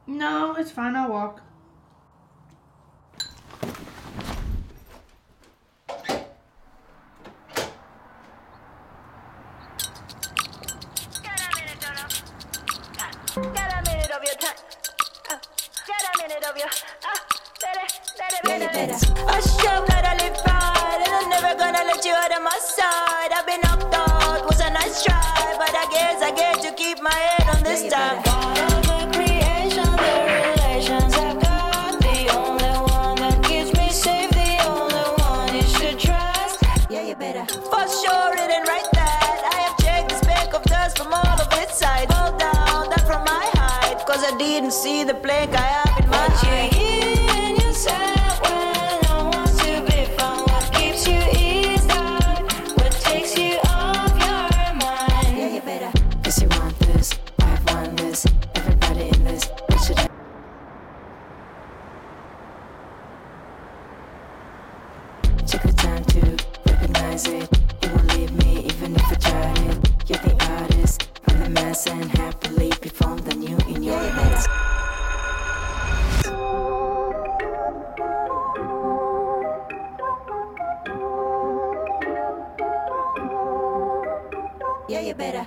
No, it's fine. I'll walk. Get a minute of your time. Get a minute of your. Let it better. I show that I live right, and I'm never gonna let you out of my side. I've been knocked out, was a nice try, but I guess I get to keep my head on this time. Part of the creation, the relations I've got, the only one that keeps me safe, the only one you should trust. Yeah, you better. For sure, it ain't right that I have checked the speck of dust from all of its sides. Fall down, that from my height, cause I didn't see the plank I have in my eye. In yourself when no one's to be found. What keeps you eased out? What takes you off your mind? Yeah, you better. Cause you want this, I want this, everybody in this, we should have. Take the time to recognize it. You won't leave me even if I tried it. You're the artist, I'm the mess, and happily perform the new in your head. Yeah, you better.